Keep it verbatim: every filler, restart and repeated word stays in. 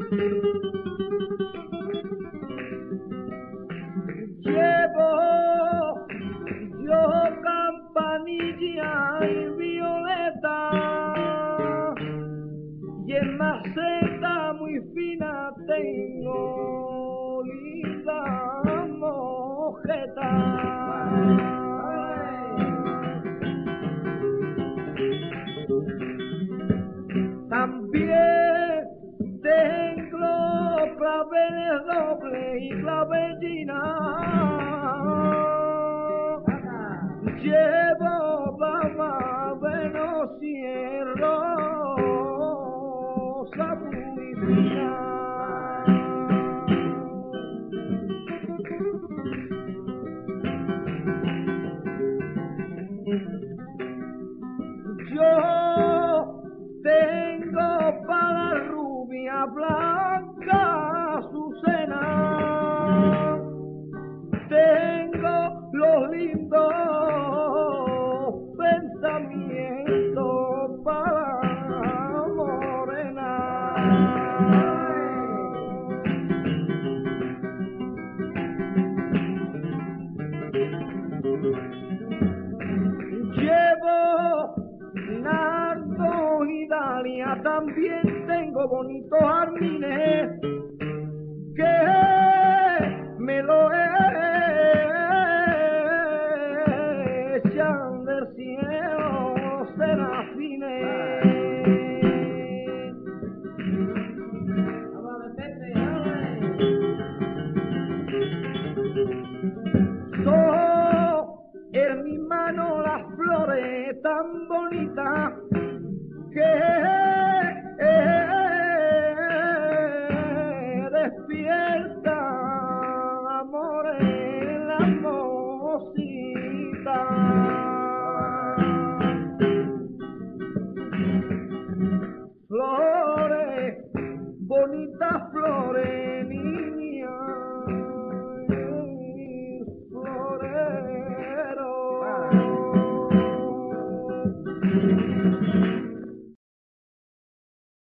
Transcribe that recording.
Llevo yo campanilla y violeta, y en maceta muy fina tengo linda mojeta. También tengo claveles doble y clavellina. Llevo dama de los cierros a muy fina. Yo tengo para rubia blanca Azucena, tengo los lindos pensamientos para morena. Llevo nardo y dalia, también tengo bonitos jardines